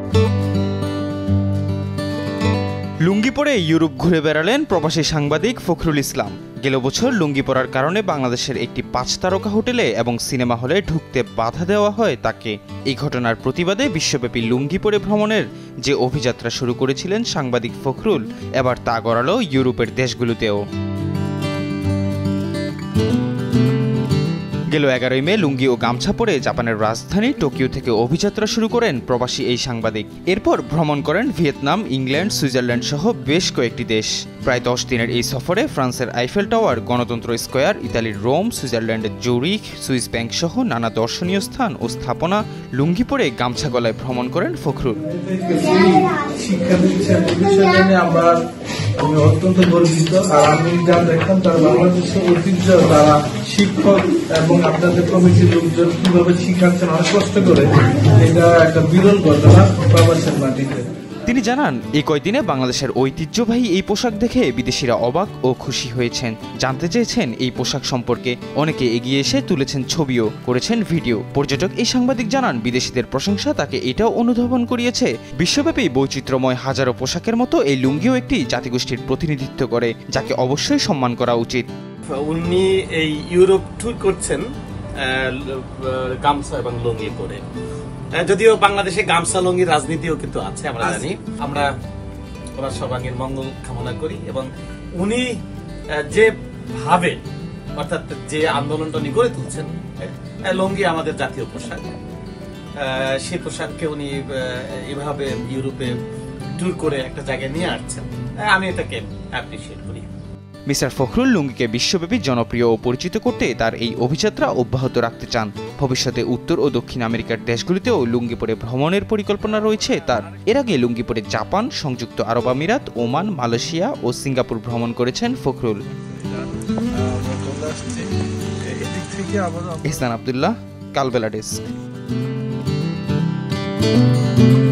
লুঙ্গি পরে ইউরোপ ঘুরে বেড়ালেন প্রবাসী সাংবাদিক ফখরুল ইসলাম। গেল বছর লুঙ্গি পরার কারণে বাংলাদেশের একটি 5 তারকা হোটেলে এবং সিনেমা হলে ঢুকতে বাধা দেওয়া হয় তাকে। এই ঘটনার প্রতিবাদে বিশ্বব্যাপী লুঙ্গি পরে ভ্রমণের যে অভিযাত্রা শুরু করেছিলেন সাংবাদিক ফখরুল, এবার তা গড়ালো ইউরোপের দেশগুলোতেও। গেল 11 মে লুঙ্গি ও গামছা পরে জাপানের রাজধানী টোকিও থেকে অভিযাত্রা শুরু করেন প্রবাসী এই সাংবাদিক। এরপর ভ্রমণ করেন ভিয়েতনাম, ইংল্যান্ড, সুইজারল্যান্ড সহ বেশ কয়েকটি দেশ। প্রায় 10 দিনের এই সফরে ফ্রান্সের আইফেল টাওয়ার, গণতন্ত্র স্কোয়ার, ইতালির রোম, সুইজারল্যান্ডের জুরিখ, সুইস ব্যাংক সহ নানা দর্শনীয় স্থান ও স্থাপনা লুঙ্গি পরে গামছা গলায় ভ্রমণ করেন ফখরুল। আমি অত্যন্ত গর্বিত। আর আমি যা দেখলাম তার বাংলাদেশের ঐতিহ্য, তারা শিক্ষক এবং আপনাদের কমিটির লোকজন কিভাবে শিখাচ্ছেন অনেক কষ্ট করে, এটা একটা বিরল ঘটনা প্রবাসের মাটিতে। তিনি জানান, এই কয়দিনে বাংলাদেশের ঐতিহ্যবাহী এই পোশাক দেখে বিদেশিরা অবাক ও খুশি হয়েছেন। জানতে চেয়েছেন এই পোশাক সম্পর্কে, অনেকে এগিয়ে এসে তুলেছেন ছবিও, করেছেন ভিডিও। পর্যটক এই সাংবাদিক জানান, বিদেশিদের প্রশংসা তাকে এটাও অনুধাবন করিয়েছে, বিশ্বব্যাপী বৈচিত্র্যময় হাজারো পোশাকের মতো এই লুঙ্গিও একটি জাতিগোষ্ঠীর প্রতিনিধিত্ব করে, যাকে অবশ্যই সম্মান করা উচিত। উনি এই ইউরোপ ট্যুর করছেন গামছা এবং লুঙ্গি পরে। যদিও বাংলাদেশে গামছা লুঙ্গির রাজনীতিও কিন্তু আছে, আমরা জানি। আমরা ওনার সর্বাঙ্গীন মঙ্গল কামনা করি এবং উনি যে ভাবে, অর্থাৎ যে আন্দোলনটা উনি গড়ে তুলছেন, লুঙ্গি আমাদের জাতীয় পোশাক, সেই পোশাককে উনি এভাবে ইউরোপে ট্যুর করে একটা জায়গায় নিয়ে আসছেন, আমি এটাকে অ্যাপ্রিশিয়েট করি। মিস্টার ফখরুল লুঙ্গিকে বিশ্বব্যাপী জনপ্রিয় ও পরিচিত করতে তার এই অভিযাত্রা অব্যাহত রাখতে চান। ভবিষ্যতে উত্তর ও দক্ষিণ আমেরিকার দেশগুলিতেও লুঙ্গি পরে ভ্রমণের পরিকল্পনা রয়েছে তার। এর আগে লুঙ্গি পরে জাপান, সংযুক্ত আরব আমিরাত, ওমান, মালয়েশিয়া ও সিঙ্গাপুর ভ্রমণ করেছেন ফখরুল। ইহসান আব্দুল্লাহ, কালবেলা ডেস্ক।